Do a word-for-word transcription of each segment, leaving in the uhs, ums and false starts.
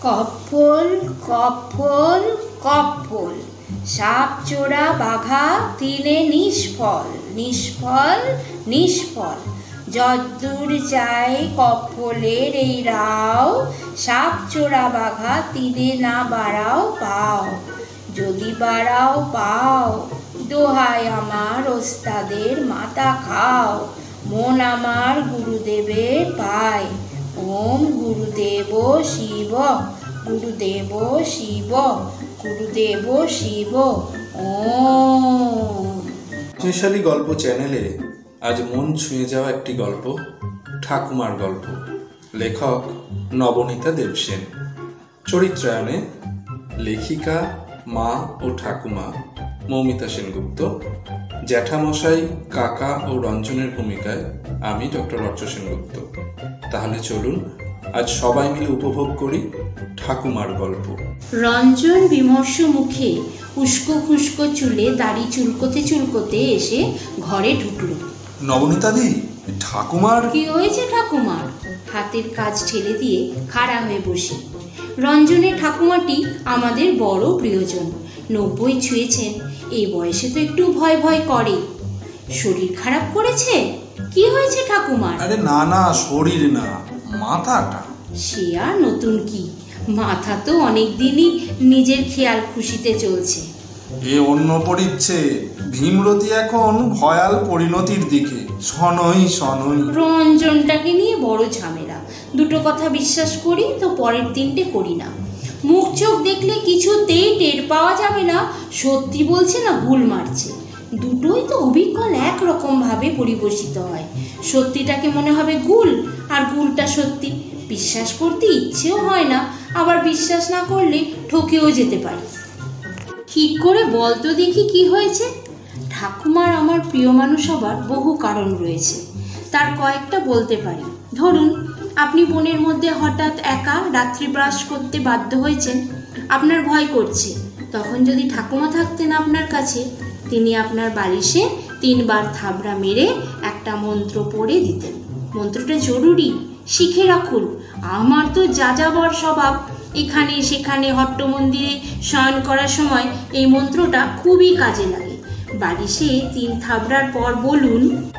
কফল কফল কফল, সাপ চোরা বাঘা তিনে নিষ্ফল, নিষ্ফল নিষ্ফল। যদ্দূর যায় কফলের এই রাও, সাপ চোরা বাঘা তিনে না বাড়াও পাও, যদি বাড়াও পাও দোহাই আমার ওস্তাদের মাথা খাও, মন আমার গুরুদেবের পায়। ওম গুরুদেব শিব, গুরুদেব শিব, গুরুদেব শিব ওম। শক্তিশালী গল্প চ্যানেলে আজ মন ছুঁয়ে যাওয়া একটি গল্প, ঠাকুমার গল্প। লেখক নবনীতা দেবসেন। চরিত্রায়নে লেখিকা, মা ও ঠাকুমা মৌমিতা সেনগুপ্ত। জ্যাঠামশাই, কাকা ও রঞ্জনের ভূমিকায় আমি ডক্টর অর্চ সেনগুপ্ত। তাহলে চলুন আজ সবাই মিলে উপভোগ করি ঠাকুমার গল্প। রঞ্জন বিমর্ষ মুখে, উস্কো খুস্কো চুলে দাড়ি চুলকোতে চুলকোতে এসে ঘরে ঢুকলো। নবনীতাদি, ঠাকুমার কি হয়েছে ঠাকুমার? হাতের কাজ ঠেলে দিয়ে খাড়া হয়ে বসে। রঞ্জনের ঠাকুমাটি আমাদের বড় প্রিয়জন। নব্বই ছুঁয়েছেন, এই বয়সে তো একটু ভয় ভয় করে। শরীর খারাপ করেছে? কি হয়েছে ঠাকুমার? আরে না না, শরীর না, মাথাটা। সে আর নতুন কি, মাথা তো অনেক দিনই নিজের খেয়াল খুশিতে চলছে। এ অন্য পড়িচ্ছে, ভীমরতি এখন ভয়াল পরিণতির দিকে। শনই শনই। রঞ্জনটাকে নিয়ে বড় ঝামেলা। দুটো কথা বিশ্বাস করি তো পরের দিনটে করি না। মুখ চোখ দেখলে কিছুতেই টের পাওয়া যাবে না সত্যি বলছে না ভুল মারছে। দুটোই তো অবিকল একরকম ভাবে পরিবেশিত হয়। সত্যিটাকে মনে হবে গুল, আর গুলটা সত্যি। বিশ্বাস করতে ইচ্ছেও হয় না, আবার বিশ্বাস না করলে ঠকেও যেতে পারি। ঠিক করে বলতো দেখি কি হয়েছে? ঠাকুমার আমার প্রিয় মানুষ হবার বহু কারণ রয়েছে, তার কয়েকটা বলতে পারি। ধরুন, আপনি বনের মধ্যে হঠাৎ একা রাত্রি ব্রাশ করতে বাধ্য হয়েছেন, আপনার ভয় করছে। তখন যদি ঠাকুমা থাকতেন আপনার কাছে, তিনি আপনার বালিশে তিনবার থাবড়া মেরে একটা মন্ত্র পড়ে দিতেন। মন্ত্রটা জরুরি, শিখে রাখুন। আমার তো যাযাবর স্বভাব, এখানে সেখানে হট্ট মন্দিরে শয়ন করার সময় এই মন্ত্রটা খুবই কাজে লাগে। বালিশে তিন থাবড়ার পর বলুন,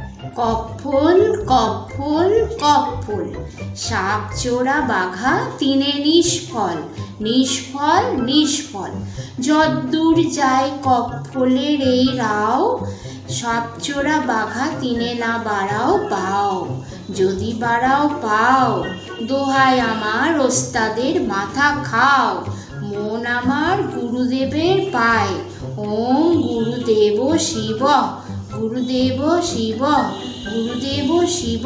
কফল কফল কফল, সাপ চোরা বাঘা তিনে নিষ্ফল, নিষ্ফল নিষ্ফল। যদ্দূর যায় কফলের এই রাও, সাপ চোরা বাঘা তিনে না বাড়াও পাও, যদি বাড়াও পাও দোহাই আমার ওস্তাদের মাথা খাও, মন আমার গুরুদেবের পায়। ওম গুরুদেব শিব, গুরুদেব শিব, গুরুদেব শিব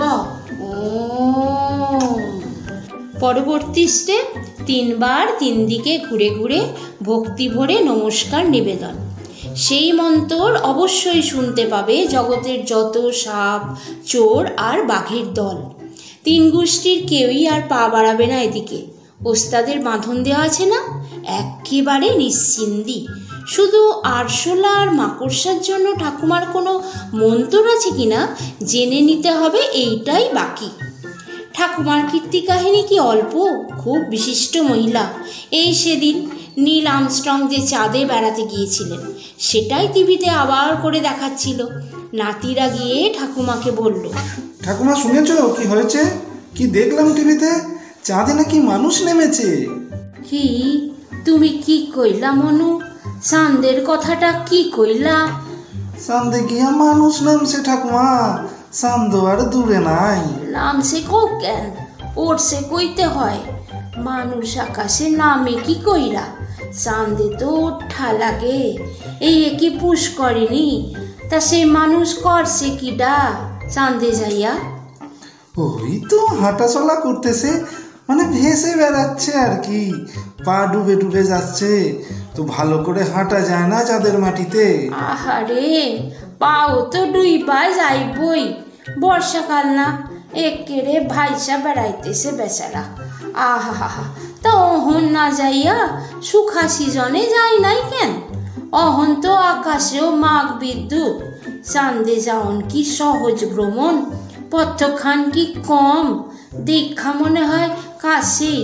ওম। পরবর্তী স্টেপ, তিনবার তিন দিকে ঘুরে ঘুরে ভক্তি ভরে নমস্কার নিবেদন। সেই মন্ত্র অবশ্যই শুনতে পাবে জগতের যত সাপ, চোর আর বাঘের দল। তিন গোষ্ঠীর কেউই আর পা বাড়াবে না এদিকে। ওস্তাদের বাঁধন দেওয়া আছে না, একেবারে নিশ্চিন্দি। শুধু আরশোলা আর মাকড়সার জন্য ঠাকুমার কোনো মন্ত্র আছে কিনা জেনে নিতে হবে, এইটাই বাকি। ঠাকুমার কীর্তি কাহিনী কি অল্প? খুব বিশিষ্ট মহিলা। এই সেদিন নীল আর্মস্ট্রং যে চাঁদে বেড়াতে গিয়েছিলেন, সেটাই টিভিতে আবার করে দেখাচ্ছিল। নাতিরা গিয়ে ঠাকুমাকে বলল, ঠাকুমা শুনেছ কি হয়েছে? কি দেখলাম টিভিতে, চাঁদে নাকি মানুষ নেমেছে। কি তুমি কি কইলা মনু? চাঁদের কথাটা কি কইলা? চাঁদে গিয়া মানুষ নামছে ঠাকুমা, চাঁদ আর দূরে নাই। নামছে কো কেন? পড়ছে কইতে হয়। মানুষ আকাশে নামে কি কইরা? চাঁদে তো ওঠা লাগে, এই একে পুশ করেনি। তা সেই মানুষ করছে কিডা চাঁদে যাইয়া? ওই তো হাঁটা চলা করতেছে, মানে ভেসে বেড়াচ্ছে আর কি। পা ডুবে ডুবে যাচ্ছে, তো ভালো করে হাঁটা যায় না চাঁদের মাটিতে। আহারে, পাও তো ডুইবা যাইবই। বর্ষাকাল না, একেরে ভাইসা বেড়াইতেছে বেচারা। আহা হা হা, তা অহন না যাইয়া সুখা সিজনে যাই নাই কেন? অহন তো আকাশেও মাঘ বিদ্যুৎ। চাঁদে যাওন কি সহজ ভ্রমণ? পথখান কি কম? দীক্ষা মনে হয় কাশি।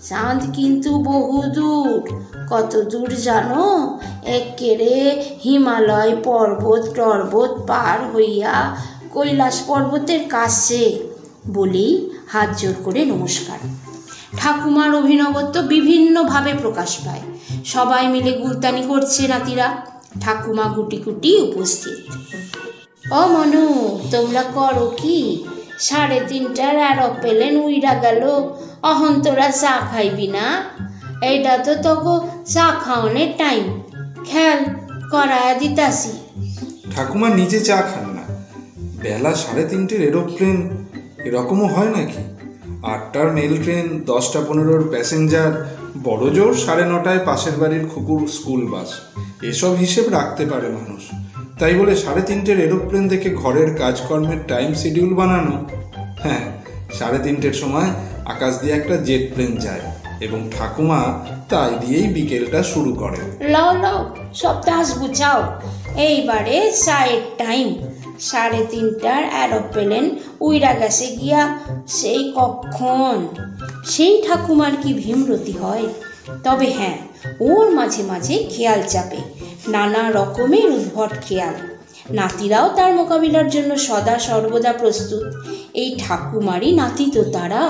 চাঁদ কিন্তু বহু দূর। কত দূর জানো? একেরে হিমালয় পর্বত টর্বত পার হইয়া কৈলাস পর্বতের কাছে। বলেই হাত জোর করে নমস্কার। ঠাকুমার অভিনবত্ব বিভিন্নভাবে প্রকাশ পায়। সবাই মিলে গুলতানি করছে নাতিরা। ঠাকুমা গুটি গুটি উপস্থিত। ও মনু, তোমরা করো কি? সাড়ে তিনটার এরোপ্লেন উইরা গেল, অহন তোরা চা খাইবি না? এইটা তো তোকে চা খাওয়ানোর টাইম, খেয়াল করায়া দিতাসি। ঠাকুমা নিজে চা খান না। বেলা সাড়ে তিনটের এরোপ্লেন এরকমও হয় নাকি? আটটার মেল ট্রেন, দশটা পনেরোর প্যাসেঞ্জার, বড় জোর সাড়ে নটায় পাশের বাড়ির খুকুর স্কুল বাস, এসব হিসেব রাখতে পারে মানুষ। তাই বলে সাড়ে তিনটের এরোপ্লেন দেখে ঘরের কাজকর্মের টাইম শিডিউল বানানো? হ্যাঁ, সাড়ে তিনটের সময় আকাশ দিয়ে একটা জেট প্লেন যায় এবং ঠাকুমা তাই দিয়েই বিকেলটা শুরু করে। লও লও, সব দাস গুছাও। এইবারে চায়ের টাইম। সাড়ে তিনটার এরোপ্লেন উইরা গেছে গিয়া সেই কখন। সেই ঠাকুমার কি ভীমরতি হয়! তবে হ্যাঁ, ওর মাঝে মাঝে খেয়াল চাপে, নানা রকমের উদ্ভট খেয়াল। নাতিরাও তার মোকাবিলার জন্য সদা সর্বদা প্রস্তুত। এই ঠাকুমারই নাতি তো তারা।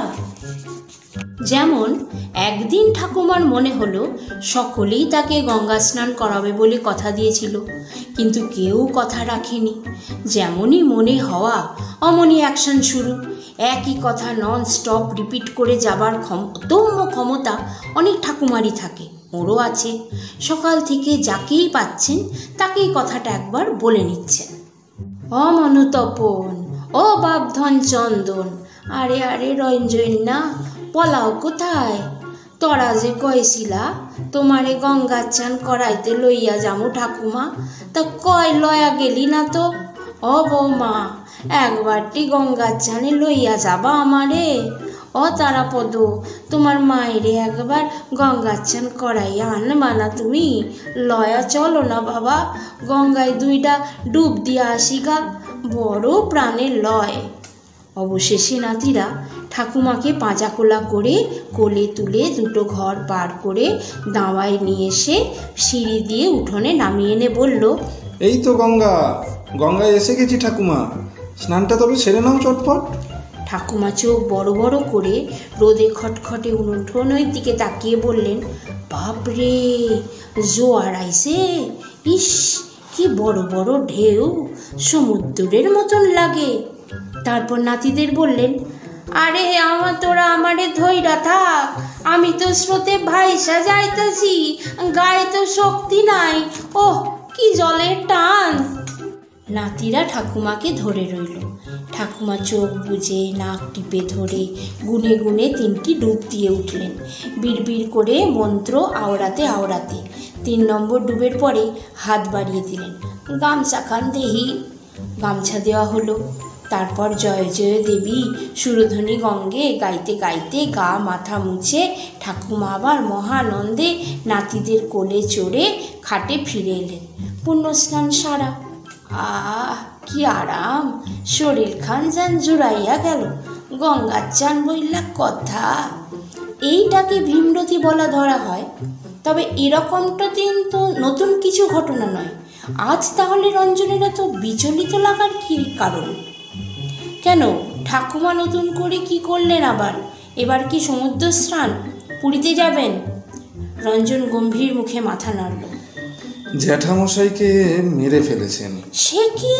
যেমন একদিন ঠাকুমার মনে হলো সকলেই তাকে গঙ্গা স্নান করাবে বলে কথা দিয়েছিল, কিন্তু কেউ কথা রাখেনি। যেমনই মনে হওয়া অমনি অ্যাকশন শুরু। একই কথা নন স্টপ রিপিট করে যাবার অদম্য ক্ষমতা অনেক ঠাকুমারই থাকে, ওরও আছে। সকাল থেকে যাকেই পাচ্ছেন তাকেই কথাটা একবার বলে নিচ্ছেন। ও মনুতপন, ও বাপধন চন্দন, আরে আরে রঞ্জন না, পলাও কোথায়? তোরা যে কইছিলা তোমারে গঙ্গা চান করাইতে লইয়া যামু ঠাকুমা, তা কয় লয়া গেলি না তো? ও বৌমা, একবারটি গঙ্গা চানে লইয়া যাবা আমারে? ও তারাপদ, তোমার মায়েরে একবার গঙ্গা চান করাইয়া আনবা না তুমি? লয়া চলো না বাবা, গঙ্গায় দুইটা ডুব দিয়া আসিগা, বড় প্রাণের লয়। অবশেষে নাতিরা ঠাকুমাকে পাঁজাকোলা করে কোলে তুলে দুটো ঘর পার করে দাওয়ায় নিয়ে এসে সিঁড়ি দিয়ে উঠোনে নামিয়ে এনে বলল, এই তো গঙ্গা, গঙ্গায় এসে গেছি ঠাকুমা, স্নানটা তবে সেরে নাও চটপট। ঠাকুমা চোখ বড় বড় করে রোদে খটখটে উঠোনের দিকে তাকিয়ে বললেন, বাপরে, জোয়ার আইছে! ইস, কি বড় বড় ঢেউ, সমুদ্রের মতন লাগে। তারপর নাতিদের বললেন, আরে আমার তোরা আমারে ধইরা থাক, আমি তো স্রোতে ভাইসা যাইতেছি, গায়ে তো শক্তি নাই। ওহ, কি জলের টান! নাতিরা ঠাকুমাকে ধরে রইল। ঠাকুমা চোখ বুজে নাক টিপে ধরে গুনে গুনে তিনটি ডুব দিয়ে উঠলেন, বিড়বিড় করে মন্ত্র আওড়াতে আওড়াতে। তিন নম্বর ডুবের পরে হাত বাড়িয়ে দিলেন, গামছা খান দেহি। গামছা দেওয়া হলো। তারপর জয় জয় দেবী সুরধ্বনি গঙ্গে গাইতে গাইতে গা মাথা মুছে ঠাকুমা আবার মহানন্দে নাতিদের কোলে চড়ে খাটে ফিরে এলেন। পুণ্যস্নান সারা। আহ, কি আরাম! শরীর খান যান জুড়াইয়া গেল। গঙ্গার চান বইলা কথা। এইটাকে ভীমরতি বলা ধরা হয়। তবে এরকমটা কিন্তু নতুন কিছু ঘটনা নয়। আজ তাহলে রঞ্জনের এত বিচলিত লাগার কি কারণ? কেন, ঠাকুমা নতুন করে কি করলেন আবার? এবার কি সমুদ্র স্নান? পুরীতে যাবেন? রঞ্জন গম্ভীর মুখে মাথা নাড়ল। জ্যাঠামশাইকে মেরে ফেলেছেন। সে কি?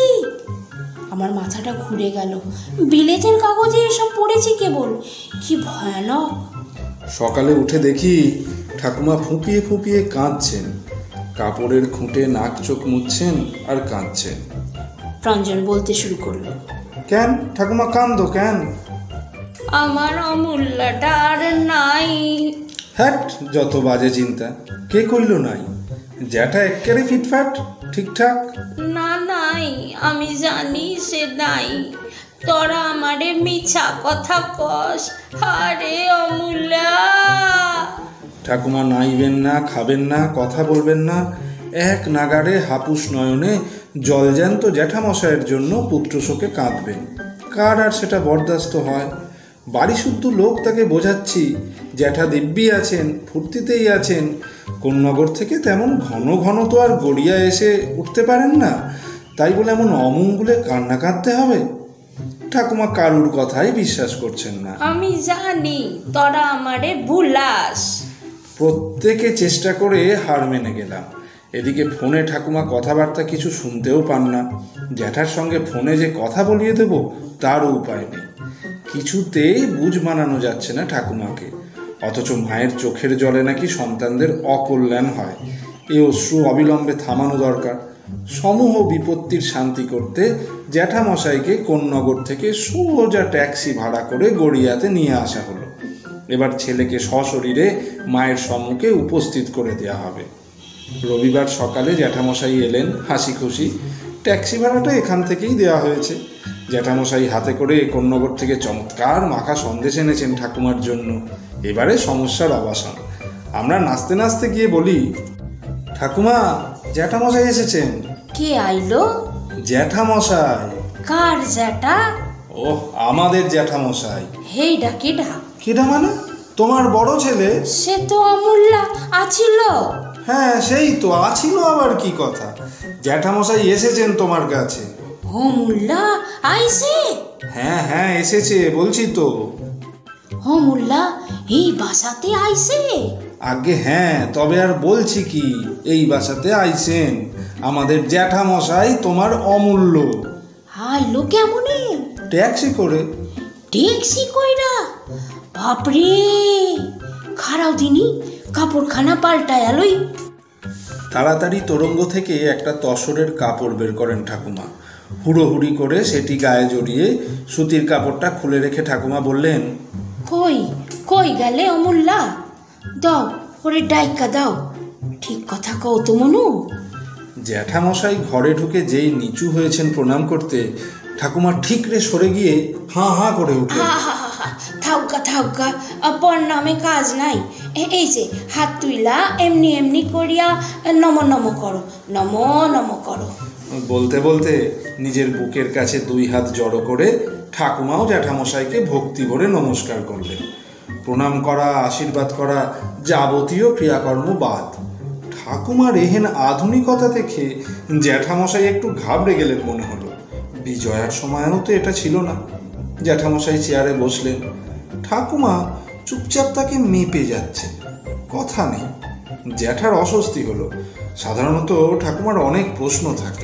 আমার মাথাটা ঘুরে গেল। বিলেতের কাগজে এসব পড়েছি কেবল। কি ভয়ানক! সকালে উঠে দেখি ঠাকুমা ফুঁপিয়ে ফুঁপিয়ে কাঁদছেন, কাপড়ের খুঁটে নাক চোখ মুছছেন আর কাঁদছেন। রঞ্জন বলতে শুরু করলো, কেন ঠাকুমা কাঁদো কেন? আমার অমূল্যটা আর নাই। হ্যাট, যত বাজে চিন্তা। কে কইল নাই? জ্যাঠা একেবারে ফিটফাট ঠিকঠাক। না নাই, আমি জানি সে নাই। তোরা আমারে মিছা কথা কস। আরে অমূল্যা! ঠাকুমা নাইবেন না, খাবেন না, কথা বলবেন না, এক নাগাড়ে হাপুস নয়নে জলজ্যান্ত জ্যাঠামশাইয়ের জন্য পুত্র শোকে কাঁদবেন। কার আর সেটা বরদাস্ত হয়? বাড়ি শুদ্ধ লোক তাকে বোঝাচ্ছি, জ্যাঠা দিব্যি আছেন, ফুর্তিতেই আছেন। কোন্নগর থেকে তেমন ঘন ঘন তো আর গড়িয়া এসে উঠতে পারেন না, তাই বলে এমন অমঙ্গলে কান্না কাঁদতে হবে? ঠাকুমা কারুর কথাই বিশ্বাস করছেন না। আমি জানি তোরা আমারে ভুলাস। প্রত্যেকে চেষ্টা করে হার মেনে গেলাম। এদিকে ফোনে ঠাকুমা কথাবার্তা কিছু শুনতেও পান না। জ্যাঠার সঙ্গে ফোনে যে কথা বলিয়ে দেব তারও উপায় নেই। কিছুতেই বুঝ মানানো যাচ্ছে না ঠাকুমাকে, অথচ মায়ের চোখের জলে নাকি সন্তানদের অকল্যাণ হয়। এই অশ্রু অবিলম্বে থামানো দরকার। সমূহ বিপত্তির শান্তি করতে জ্যাঠামশাইকে কোন্নগর থেকে সোজা ট্যাক্সি ভাড়া করে গড়িয়াতে নিয়ে আসা হলো। এবার ছেলেকে সশরীরে মায়ের সম্মুখে উপস্থিত করে দেওয়া হবে। রবিবার সকালে জ্যাঠামশাই এলেন হাসি খুশি। ট্যাক্সি ভাড়াটা এখান থেকেই দেওয়া হয়েছে। জ্যাঠামশাই হাতে করে কোন্নগর থেকে চমৎকার মাখা সন্দেশ এনেছেন ঠাকুমার জন্য। এবারে সমস্যার অবসান। আমরা নাচতে নাচতে গিয়ে বলি, ঠাকুমা, জ্যাঠামশাই এসেছেন। কে আইলো? জ্যাঠামশাই। কার জ্যাঠা? ওহ, আমাদের জ্যাঠামশাই। হেইডা কেডা? কেডা মানে? তোমার বড় ছেলে। সে তো অমূল্যা আছিল। হ্যাঁ, সেই তো আছিল, আবার কি কথা। জ্যাঠামশাই এসেছেন তোমার কাছে। অমূল্যা আইছে? হ্যাঁ হ্যাঁ এসেছে, বলছি তো। অমূল্যা এই বাসাতে আইছে? আগে হ্যাঁ, তবে আর বলছি কি, এই বাসাতে আইছেন আমাদের জ্যাঠামশাই তোমার অমূল্য। আইলো কেমনে? ট্যাক্সি করে। ট্যাক্সি কইরা? বাপরে, খারাও দিনি কাপড়খানা পাল্টায় আলোই। তাড়াতাড়ি তোরঙ্গ থেকে একটা তসরের কাপড় বের করেন ঠাকুমা। হুড়োহুড়ি করে সেটি গায়ে জড়িয়ে সুতির কাপড়টা খুলে রেখে ঠাকুমা বললেন, কই কই গেলে অমূল্যা? দাও ওরে ডাইকা দাও। ঠিক কথা কও তো মনু। জ্যাঠামশাই ঘরে ঢুকে যেই নিচু হয়েছেন প্রণাম করতে, ঠাকুমা ঠিকরে সরে গিয়ে হাঁ হাঁ করে উঠলেন। থাউকা থাউকা, পর নামে কাজ নাই। এই যে হাত তুইলা এমনি এমনি করিয়া নম নম করো, নম নম করো। বলতে বলতে নিজের বুকের কাছে দুই হাত জড়ো করে ঠাকুমাও জ্যাঠামশাইকে ভক্তি ভরে নমস্কার করলেন। প্রণাম করা, আশীর্বাদ করা যাবতীয় ক্রিয়াকর্ম বাদ। ঠাকুমার এহেন আধুনিকতা দেখে জ্যাঠামশাই একটু ঘাবড়ে গেলেন মনে হলো। বিজয়ার সময়ও তো এটা ছিল না। জ্যাঠামশাই চেয়ারে বসলেন। ঠাকুমা চুপচাপ তাকে মেপে যাচ্ছে, কথা নেই। জ্যাঠার অস্বস্তি হলো। সাধারণত ঠাকুমার অনেক প্রশ্ন থাকে।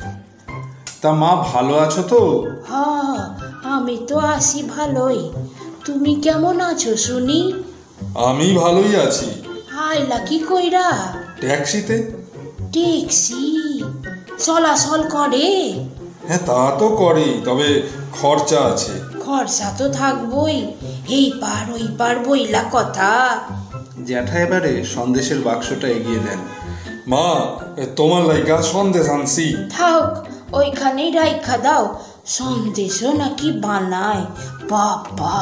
তা মা ভালো আছো তো? হ্যাঁ, আমি তো আছি ভালোই। তুমি কেমন আছো শুনি? আমি ভালোই আছি। আইলা কি কইরা? ট্যাক্সিতে। ট্যাক্সি চলাচল করে? হ্যাঁ, তা তো করেই, তবে খরচা আছে। খরচা তো থাকবই, এই পার ওই পার বইলা কথা। জ্যাঠা এবারে সন্দেশের বাক্সটা এগিয়ে দেন। মা, তোমার লাইগা সন্দেশ আনছি। থাক, ওইখানেই রাইখা দাও। সন্দেশও নাকি বানায়? বাবা,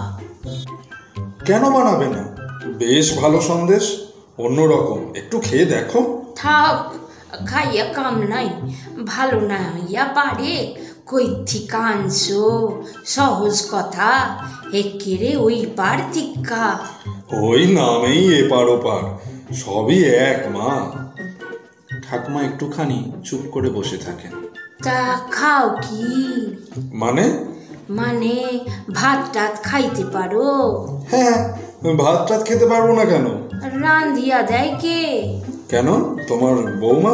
কেন বানাবে না? বেশ ভালো সন্দেশ, অন্যরকম, একটু খেয়ে দেখো। থাক, খাইয়া কাম নাই। ভালো না হইয়া পারে? কই থিকা আনছো? সহজ কথা, একেরে ওই পার থিকা। ওই নামেই এপার ওপার, সবই এক মা। ঠাকুমা একটুখানি চুপ করে বসে থাকেন। তা খাও কি? মানে? মানে ভাত টাত খাইতে পারো? হ্যাঁ, ভাত টাত খেতে পারবো না কেন? রান্ধিয়া দেয় কে? কেন, তোমার বৌমা?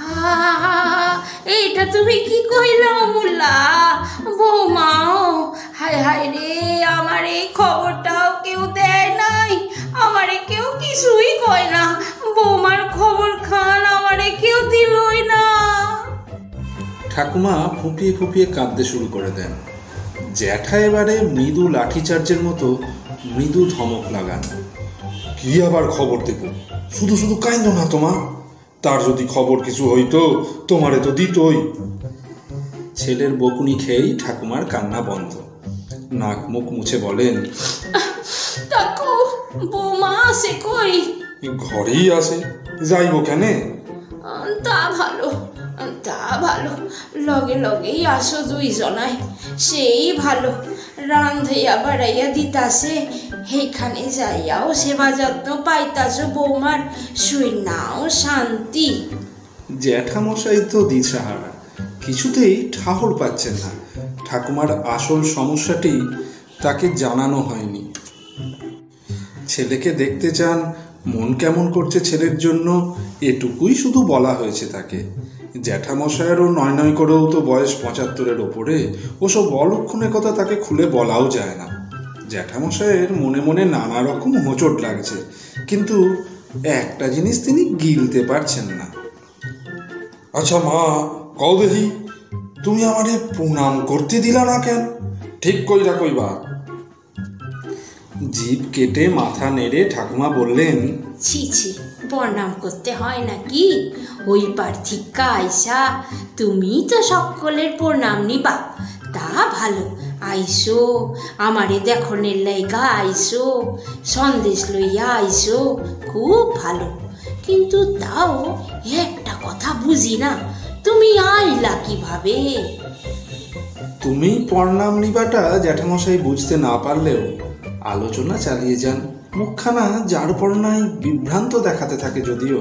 এইটা তুমি কি কইলা অমূল্যা? বৌমাও? হায় হায় রে, আমার এই খবরটাও কেউ দেয় নাই। আমারে কেউ কিছুই কয় না। বৌমার খবর খান আমারে কেউ দিলই না। ঠাকুমা ফুপিয়ে ফুপিয়ে কাঁদতে শুরু করে দেন। জ্যাঠা এবারে মৃদু লাঠিচার্জের মতো মৃদু ধমক লাগান। কি আবার খবর দেব? শুধু শুধু কাইন্দ না তোমা। তার যদি খবর কিছু হইতো তোমারে তো দিতই। ছেলের বকুনি খেয়েই ঠাকুমার কান্না বন্ধ। নাক মুখ মুছে বলেন, তাকো বৌমা আসে কই? ঘরেই আছে, যাইব কেনে? তা ভালো, তা ভালো, লগে লগেই আসো দুইজনায়, সেই ভালো। রান্ধাইয়া বাড়াইয়া দিতাছে, সেইখানে যাইয়াও সেবা যত্ন পাইতাছো বৌমার, শুই নাও শান্তি। জ্যাঠামশাই তো দিশাহারা, কিছুতেই ঠাহর পাচ্ছেন না। ঠাকুমার আসল সমস্যাটি তাকে জানানো হয়নি। ছেলেকে দেখতে চান, মন কেমন করছে ছেলের জন্য, এটুকুই শুধু বলা হয়েছে তাকে। জ্যাঠামশায়েরও নয় নয় করেও তো বয়স পঁচাত্তরের ওপরে, ওসব অলক্ষণের কথা তাকে খুলে বলাও যায় না। জ্যাঠামশায়ের মনে মনে নানা রকম হোঁচট লাগছে, কিন্তু একটা জিনিস তিনি গিলতে পারছেন না। আচ্ছা মা, কও দেখি, তুমি আমারে প্রণাম করতে দিলা না কেন? ঠিক কইরা কইবা। জিভ কেটে মাথা নেড়ে ঠাকুমা বললেন, ছি ছি, প্রণাম করতে হয় নাকি? ওই পার্থিকা আইসা তুমি তো সকলের প্রণাম নিবা, তা ভালো। আইসো, আমারে দেখনের লাইগা আইসো, সন্দেশ লইয়া আইসো, খুব ভালো। কিন্তু তাও একটা কথা বুঝি না, তুমি আইলা কিভাবে? তুমি প্রণাম নিবাটা জ্যাঠামশাই বুঝতে না পারলেও আলোচনা চালিয়ে যান। মুখখানা যার পড়নায় বিভ্রান্ত দেখাতে থাকে যদিও।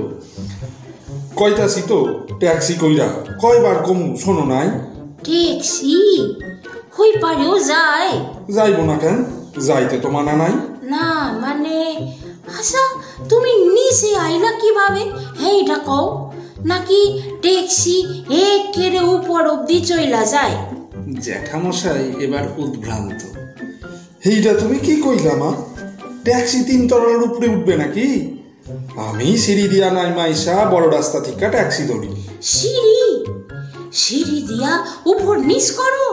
কইতাছি তো ট্যাক্সি কইরা, কয়বার কমু শোনো নাই? ট্যাক্সি হই পারেও যায়? যাইব না কেন, যাইতে তো মানা নাই। না মানে, আচ্ছা তুমি নিচে আইলা কিভাবে এইটা কও, নাকি ট্যাক্সি একেবারে উপর অব্দি চইলা যায়? জ্যাঠামশাই এবার উদ্ভ্রান্ত। এইটা তুমি কি কইলা মা? ট্যাক্সি তিন তলার উপরে উঠবে নাকি? আমি সিঁড়ি দিয়া নাই মাইসা বড় রাস্তা থেকে ট্যাক্সি ধরি। সিঁড়ি সিঁড়ি দিয়া উপর নিচ করো?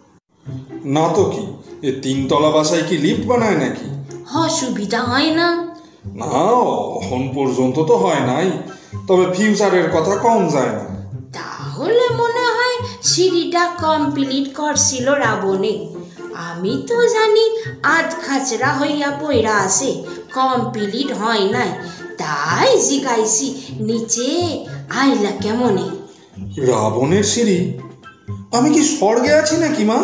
না তো কি, এ তিনতলা বাসায় কি লিফট বানায় নাকি? অসুবিধা হয় না? না, এখন পর্যন্ত তো হয় নাই, তবে ফিউচারের কথা কম যায় না। তাহলে মনে হয় সিঁড়িটা কমপ্লিট করছিল রাবণে। আমি তো জানি আধ খাচরা হইয়া পইরা আছে, কমপ্লিট হয় নাই, তাই জিগাইছি নিচে আইলা কেমনে? রাবণের সিঁড়ি? আমি কি স্বর্গে আছি নাকি মা?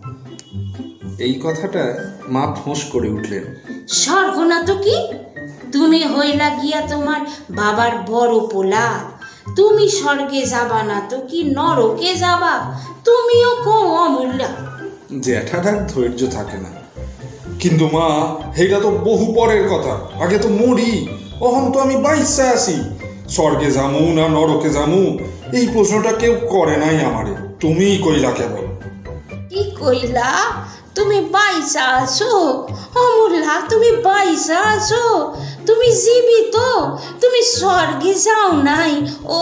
এই কথাটা মা ফোঁস করে উঠলেন। স্বর্গ না তো কি, তুমি হইলা গিয়া তোমার বাবার বড় পোলা, তুমি স্বর্গে যাবা না তো কি নরকে যাবা? তুমিও কো অমূল্যা। জ্যাঠাটার ধৈর্য থাকে না। কিন্তু মা, এইটা তো বহু পরের কথা, আগে তো মরি। অহন তো আমি বাইসা আছি, স্বর্গে যামু না নরকে যামু এই প্রশ্নটা কেউ করে নাই আমারে, তুমিই কইলা কেবল। কি কইলা? তুমি বাইসা আছো অমূল্যা, তুমি বাইসা আছো, তুমি জীবিত, তুমি স্বর্গে যাও নাই। ও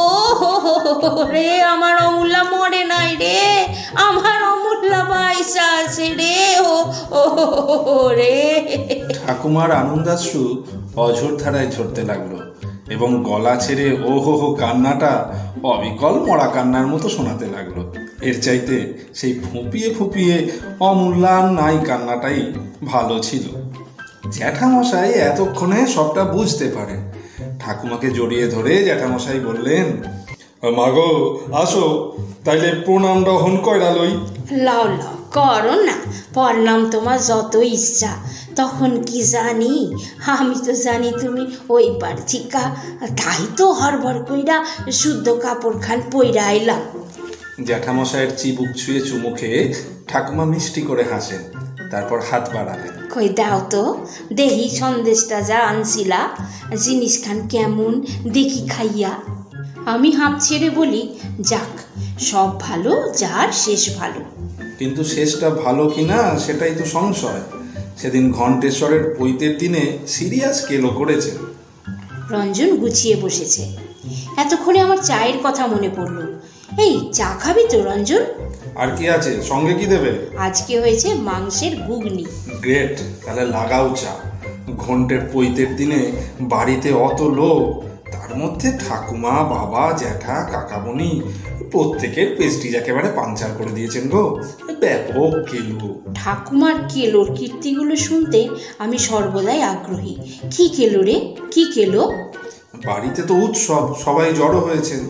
রে, আমার অমূল্যা মরে নাই রে, আমার অমূল্যা বাইসা আছে রে, ও রে। ঠাকুমার আনন্দাশ্রু অঝোর ধারায় ঝরতে লাগলো এবং গলা ছেড়ে ও হো হো কান্নাটা অবিকল মরা কান্নার মতো শোনাতে লাগলো। এর চাইতে সেই ফুঁপিয়ে ফুঁপিয়ে অমূল্যান নাই কান্নাটাই ভালো ছিল। জ্যাঠামশাই এতক্ষণে সবটা বুঝতে পারেন। ঠাকুমাকে জড়িয়ে ধরে জ্যাঠামশাই বললেন, মাগো আসো, তাইলে প্রণামটা হন কয়রা লই। লাও লাও করো না, পড়লাম তোমার যত ইচ্ছা। তখন কি জানি, আমি তো জানি তুমি ওই পার্থিকা, তাই তো হরভর কইরা শুদ্ধ কাপড় খান পইরা আইলাম। জ্যাঠামশাইয়ের চিবুক ছুঁয়ে চুমু খেয়ে ঠাকুমা মিষ্টি করে হাসেন, তারপর হাত বাড়ালেন। কই দাও তো দেহি সন্দেশটা যা আনছিলা, জিনিস খান কেমন দেখি খাইয়া। আমি হাঁপ ছেড়ে বলি, যাক সব ভালো যার শেষ ভালো। কিন্তু শেষটা ভালো কিনা সেটাই তো সংশয়। সেদিন ঘণ্টেশ্বরের পৈতের দিনে সিরিয়াস কেলো করেছেন। রঞ্জন গুছিয়ে বসেছে। এতক্ষণে আমার চায়ের কথা মনে পড়লো। এই চা খাবি তো রঞ্জন? আর কি আছে সঙ্গে, কি দেবে? আজকে হয়েছে মাংসের ঘুগনি। গ্রেট, তাহলে লাগাও চা। ঘণ্টের পৈতের দিনে বাড়িতে অত লোক, তার মধ্যে ঠাকুমা, বাবা, জ্যাঠা, কাকামণি প্রত্যেকের পেস্টিজ একেবারে পাঞ্চার করে দিয়েছেন গো। ব্যাপক কেলো। ঠাকুমার কেলোর কীর্তিগুলো শুনতে আমি সর্বদাই আগ্রহী। কি কেলো রে, কি কেলো? বাড়িতে তো উৎসব, সবাই জড়ো হয়েছেন।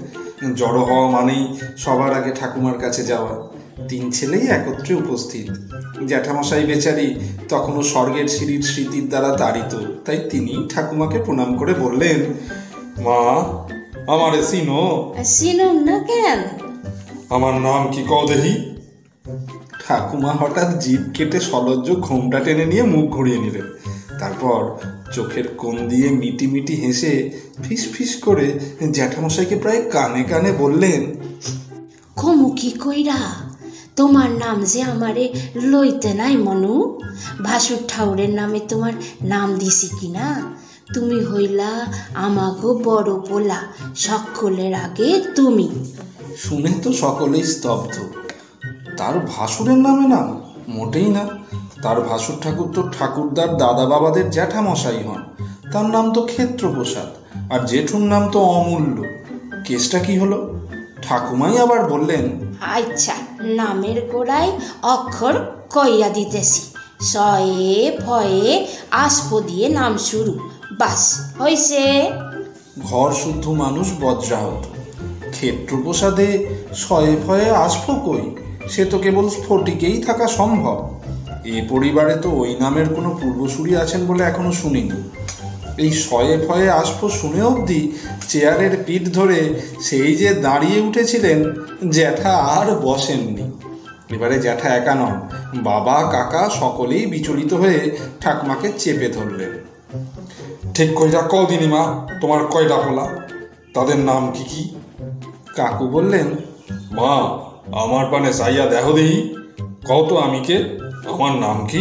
জড়ো হওয়া মানেই সবার আগে ঠাকুমার কাছে যাওয়া। তিন ছেলেই একত্রে উপস্থিত। জ্যাঠামশাই বেচারি তখনও স্বর্গের সিঁড়ির স্মৃতির দ্বারা তাড়িত, তাই তিনি ঠাকুমাকে প্রণাম করে বললেন, মা, আমারে চিনো? চিনুম না কেন? আমার নাম কি কও দেহি? ঠাকুমা হঠাৎ জিভ কেটে সলজ্জ ঘোমটা টেনে নিয়ে মুখ ঘুরিয়ে নিলেন। তারপর চোখের কোণ দিয়ে মিটি মিটি হেসে ফিস ফিস করে জ্যাঠামশাইকে প্রায় কানে কানে বললেন, কমু কি কইরা? তোমার নাম যে আমারে লইতে নাই মনু। ভাসুর ঠাউরের নামে তোমার নাম দিছি কিনা? তুমি হইলা আমাগো বড় পোলা, সকলের আগে তুমি। শুনে তো সকলেই স্তব্ধ। তার ভাসুরের নামে নাম? মোটেই না। তার ভাসুর ঠাকুর তো ঠাকুরদার দাদা বাবাদের জ্যাঠামশাই হন। তার নাম তো ক্ষেত্রপ্রসাদ, আর জেঠুর নাম তো অমূল্য। কেসটা কি হলো? ঠাকুমাই আবার বললেন, আচ্ছা, নামের গোড়ায় অক্ষর কইয়া দিতেছি। শয়ে ফয়ে আসপ দিয়ে নাম শুরু, বাস হইছে। ঘর শুদ্ধ মানুষ বজ্রাহত। ক্ষেত্রপ্রসাদে শয়ে ফয়ে আসব কই? সে তো কেবল স্ফটিকেই থাকা সম্ভব। এ পরিবারে তো ওই নামের কোনো পূর্বসূরি আছেন বলে এখনো শুনিনি। এই শয়ে ফয়ে আসব শুনে অবধি চেয়ারের পিঠ ধরে সেই যে দাঁড়িয়ে উঠেছিলেন, জ্যাঠা আর বসেননি। এবারে জ্যাঠা একা নন, বাবা কাকা সকলেই বিচলিত হয়ে ঠাকুমাকে চেপে ধরলেন। ঠিক কইরা কও দিনি মা, তোমার কয়টা পোলা? তাদের নাম কি কি? কাকু বললেন, মা, আমার পানে চাইয়া দেহ দেহি, কও তো আমি কে, আমার নাম কি?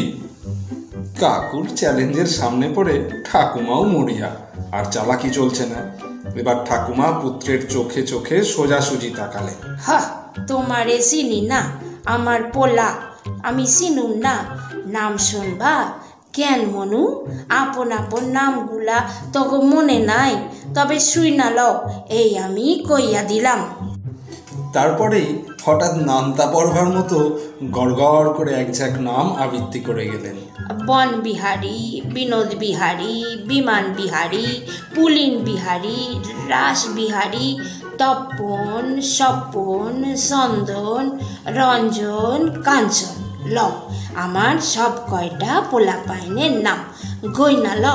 কাকুর চ্যালেঞ্জের সামনে পড়ে ঠাকুমাও মরিয়া, আর চালাকি চলছে না। এবার ঠাকুমা পুত্রের চোখে চোখে সোজাসুজি তাকালেন। হা, তোমারে চিনি না, আমার পোলা, আমি চিনুম না। নাম শুনবা কেন মনু? আপন আপন নামগুলা তখন মনে নাই, তবে শুই না লও, এই আমি কইয়া দিলাম। তারপরেই হঠাৎ নামতা পড়বার মতো গড়গড় করে এক ঝাঁক নাম আবৃত্তি করে গেলেন। বন বিহারী, বিনোদ বিহারী, বিমান বিহারী, পুলিন বিহারী, রাস বিহারী, তপন, স্বপন, চন্দন, রঞ্জন, কাঞ্চন। লও, আমার সব কয়টা পোলা পাইনের নাম গইনা লও।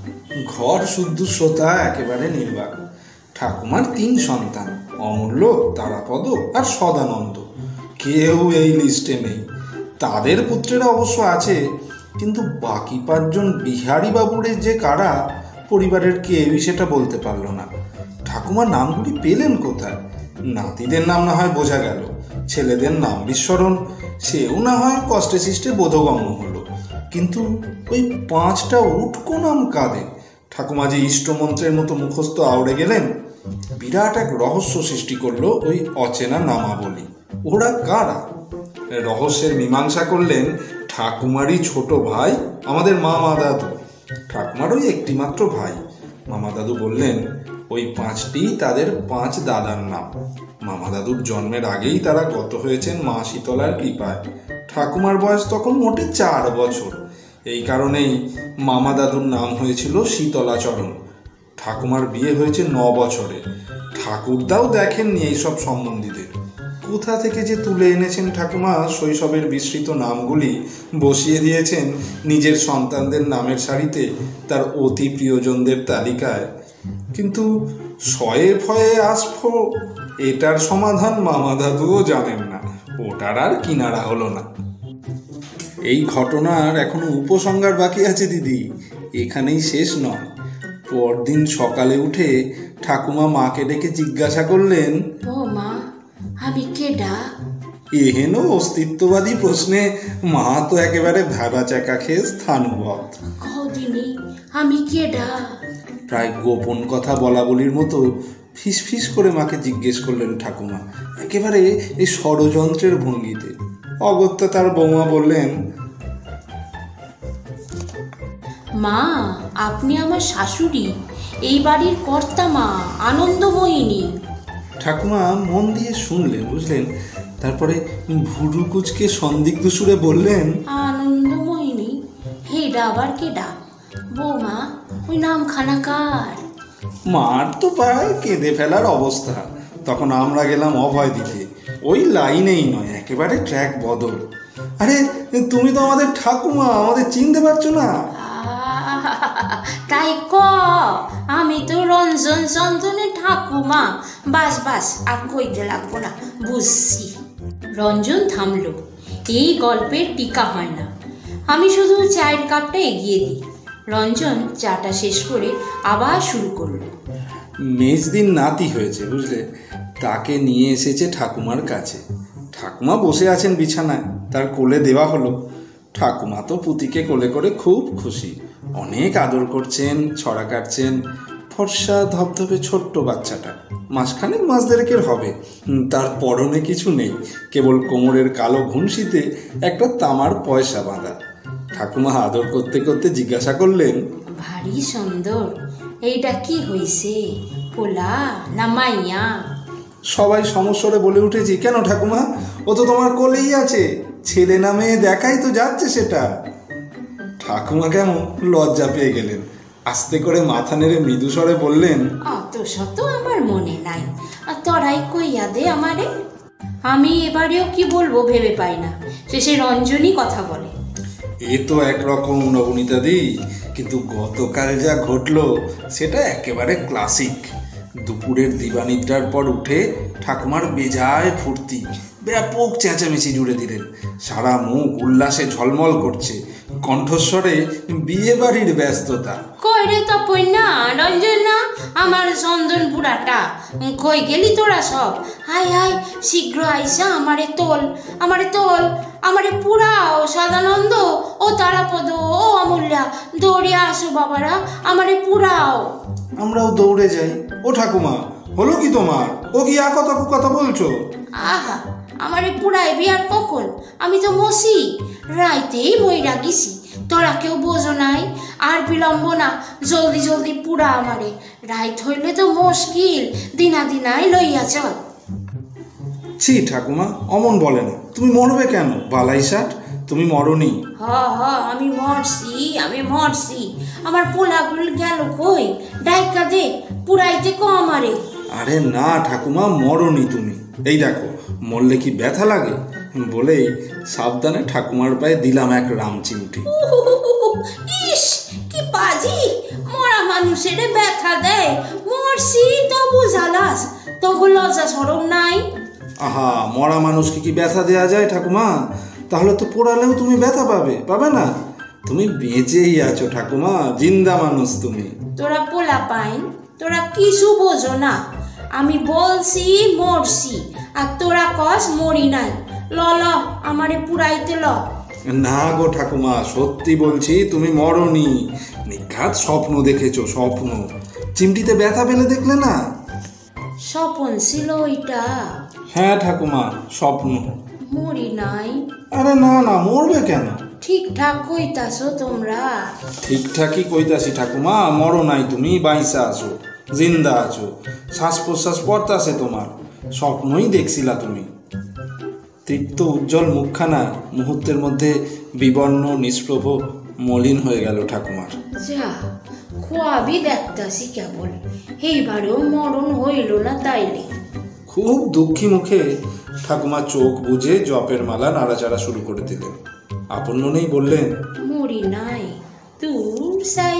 ঘর শুদ্ধ শ্রোতা একেবারে নির্বাক। ঠাকুমার তিন সন্তান, অমূল্য, তারাপদ আর সদানন্দ। কেউ এই লিস্টে নেই। তাদের পুত্রেরা অবশ্য আছে, কিন্তু বাকি পাঁচজন বিহারী বাবুরের যে কারা, পরিবারের কেউই সেটা বলতে পারল না। ঠাকুমা নামগুলি পেলেন কোথায়? নাতিদের নাম না হয় বোঝা গেল, ছেলেদের নাম বিস্মরণ, সেও না হয় কষ্টে সৃষ্টে বোধগম্য হলো, কিন্তু ওই পাঁচটা উটকো নাম কাদের? ঠাকুমা যে ইষ্টমন্ত্রের মতো মুখস্থ আউড়ে গেলেন। বিরাট এক রহস্য সৃষ্টি করলো ওই অচেনা নামাবলী। ওরা কারা? রহস্যের মীমাংসা করলেন ঠাকুমারই ছোট ভাই, আমাদের মামা দাদু। ঠাকুমার ওই একটি মাত্র ভাই। মামা দাদু বললেন ওই পাঁচটি তাদের পাঁচ দাদার নাম। মামা দাদুর জন্মের আগেই তারা গত হয়েছেন মা শীতলার কৃপায়। ঠাকুমার বয়স তখন মোটে চার বছর। এই কারণেই মামা দাদুর নাম হয়েছিল শীতলাচরণ। ঠাকুমার বিয়ে হয়েছে ন বছরে। ঠাকুরদাও দেখেননি এইসব সম্বন্ধীদের। কোথা থেকে যে তুলে এনেছেন ঠাকুমা শৈশবের বিস্মৃত নামগুলি, বসিয়ে দিয়েছেন নিজের সন্তানদের নামের সারিতে তার অতি প্রিয়জনদের তালিকায়। কিন্তু শয়ে ফয়ে আসফো, এটার সমাধান মামা দাদুও জানেন না। ওটার আর কিনারা হলো না। এই ঘটনার এখনো উপসংহার বাকি আছে দিদি, এখানেই শেষ নয়। পরদিন সকালে উঠে ঠাকুমা মাকে ডেকে জিজ্ঞাসা করলেন, ও মা, আমি কেডা? এহেন অস্তিত্ববাদী প্রশ্নে মা তো একেবারে ভাবা চাকা খেয়ে স্থানবদ্ধ। কদিনই আমি কেডা? প্রায় গোপন কথা বলা বলির মতো ফিস ফিস করে মাকে জিজ্ঞেস করলেন ঠাকুমা, একেবারে এই ষড়যন্ত্রের ভঙ্গিতে। অগত্যা তার বৌমা বললেন, মা, আপনি আমার শাশুড়ি, এই বাড়ির কর্তা মা, আনন্দময়িনী। ঠাকুমা মন দিয়ে শুনলেন, বুঝলেন। তারপরে ভুরু কুচকে সন্দিগ্ধ সুরে বললেন, আনন্দময়িনী? হেডা আবার কেডা? বৌমা, ওই নামখানা কার? মার তো প্রায় কেঁদে ফেলার অবস্থা। তখন আমরা গেলাম অভয় দিতে। ওই লাইনেই নয়, একেবারে ট্র্যাক বদল। আরে তুমি তো আমাদের ঠাকুমা, আমাদের চিনতে পারছো না? তাই ক, আমি তো রঞ্জন চন্দনের ঠাকুমা। বাস বাস, আর কইতে লাগবো না, বুঝছি। রঞ্জন থামলো। এই গল্পের টিকা হয় না। আমি শুধু চায়ের কাপটা এগিয়ে দিই। রঞ্জন চাটা শেষ করে আবার শুরু করলো। মেজদিন নাতি হয়েছে বুঝলে, তাকে নিয়ে এসেছে ঠাকুমার কাছে। ঠাকুমা বসে আছেন বিছানায়, তার কোলে দেওয়া হলো। ঠাকুমা তো পুতিকে কোলে করে খুব খুশি, অনেক আদর করছেন, ছড়া কাটছেন। ফর্সা ধবধবে ছোট্ট বাচ্চাটা, মাসখানেক মাস দেড়েকের হবে। তার পরনে কিছু নেই, কেবল কোমরের কালো ঘুনসিতে একটা তামার পয়সা বাঁধা। ঠাকুমা আদর করতে করতে জিজ্ঞাসা করলেন, ভারী সুন্দর, এইটা কি হইছে, পোলা না মাইয়া? সবাই সমস্বরে বলে উঠেছি, কেন ঠাকুমা, ও তো তোমার কোলেই আছে, ছেলে না মেয়ে দেখাই তো যাচ্ছে সেটা। ঠাকুমা কেমন লজ্জা পেয়ে গেলেন, আস্তে করে মাথা নেড়ে মৃদু স্বরে বললেন, অত শত আমার মনে নাই, আর তোরাই কইয়া দে আমারে। আমি এবারেও কি বলবো ভেবে পাই না। শেষে রঞ্জনই কথা বলে। এ তো একরকম নবনীতা দি, কিন্তু গতকাল যা ঘটলো সেটা একেবারে ক্লাসিক। দুপুরের দিবানিদ্রার পর উঠে ঠাকুমার বেজায় ফুর্তি, ব্যাপক চেঁচামেচি জুড়ে দিলেন। সারা মুখ উল্লাসে ঝলমল করছে, কণ্ঠস্বরে বিয়ে বাড়ির ব্যস্ততা। কই রে তপই না, রঞ্জন না, আমার চন্দন বুড়াটা, কই গেলি তোরা সব? হাই হাই, শীঘ্র আইসা আমারে তোল, আমারে তোল, আমারে পুরাও। সদানন্দ ও তারাপদ ও অমূল্যা, দৌড়ে আসো বাবারা, আমারে পুরাও। আমরাও দৌড়ে যাই। ও ঠাকুমা, হলো কি তোমার? ও কি আ কথা কথা বলছো? আহা, আমারে পুরাইবি আর কখন? আমি তো মসি, রাইতেই মইরা গেছি, তোরা কেউ বোঝো নাই। আর বিলম্ব না, জলদি জলদি পুরা আমারে, রাইত হইলে তো মুশকিল, দিনা দিনাই লইয়া চল। ছি ঠাকুমা, অমন বলে না, তুমি মরবে কেন? বালাই ষাট, তুমি মরনি। হ হ, আমি মরছি, আমি মরছি। আমার পোলাগুল গেল কই? ডাইকা দে, পুরাইতে ক আমারে। আরে না ঠাকুমা, মরনি তুমি। এই দেখো, মরলে কি ব্যথা লাগে? বলেই সাবধানে ঠাকুমার পায়ে দিলাম এক রাম চিমটি। ইস, কি বাজি! মরা মানুষের ব্যথা দেয়, মরছি তো বুঝালাস, তবু লজ্জা শরম নাই। আহা, মরা মানুষকে কি ব্যথা দেয়া যায় ঠাকুমা? তাহলে তো পোড়ালেও তুমি ব্যথা পাবে, পাবে না? তুমি বেঁচেই আছো ঠাকুমা, জিন্দা মানুষ তুমি। তোরা পোলা পাইন, তোরা কিছু বোঝো না। আমি বলছি মরছি, আর তোরা কস মরি নাই। ল ল, আমারে পুরাইতে ল। না গো ঠাকুমা, সত্যি বলছি, তুমি মরনি। নিঘাত স্বপ্ন দেখেছো, স্বপ্ন। চিমটিতে ব্যথা পেলে দেখলে না? স্বপন ছিল ওইটা। হ্যাঁ ঠাকুমা, স্বপ্ন। মরি নাই। আরে না না, মরবে কেন? ঠিকঠাক কইতাছো তোমরা? ঠিকঠাকই কইতাছি ঠাকুমা, মরো নাই তুমি, বাইসা আছো, জিন্দা আছো, শ্বাস প্রশ্বাস পড়তাছে তোমার। স্বপ্নই দেখছিলা তুমি। তৃপ্ত উজ্জ্বল মুখখানা মুহূর্তের মধ্যে বিবর্ণ, নিষ্প্রভ, মলিন হয়ে গেল ঠাকুমার। যা, খোয়াবি দেখতাছি কেবল, এইবারেও মরণ হইল না তাইলে। খুব দুঃখী মুখে ঠাকুমা চোখ বুজে জপের মালা নাড়াচাড়া শুরু করে দিলেন। আপন মনেই বললেন, মরি নাই, দূর সাই।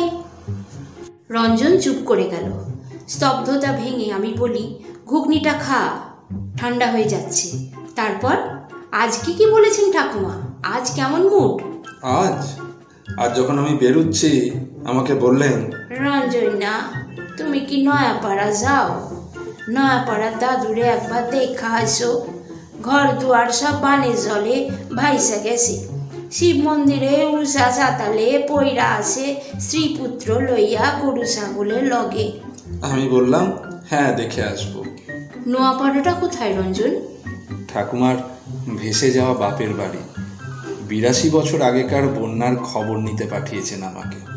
রঞ্জন চুপ করে গেল। স্তব্ধতা ভেঙে আমি বলি, ঘুগনিটা খা, ঠান্ডা হয়ে যাচ্ছে। তারপর, আজকে কি বলেছেন ঠাকুমা? আজ কেমন মুড? আজ আজ যখন আমি বেরুচ্ছি আমাকে বললেন, রঞ্জন না, তুমি কি নয়াপাড়া যাও? নয়াপাড়ার দাদুরে একবার দেখা আসো। ঘর দুয়ার সব বানে জলে ভাইসা গেছে। শিব মন্দিরে উষা চাতালে পইরা আছে শ্রীপুত্র লইয়া গরু ছাগলের লগে। আমি বললাম, হ্যাঁ দেখে আসবো। নোয়াপাড়াটা কোথায় রঞ্জন? ঠাকুমার ভেসে যাওয়া বাপের বাড়ি। বিরাশি বছর আগেকার বন্যার খবর নিতে পাঠিয়েছেন আমাকে।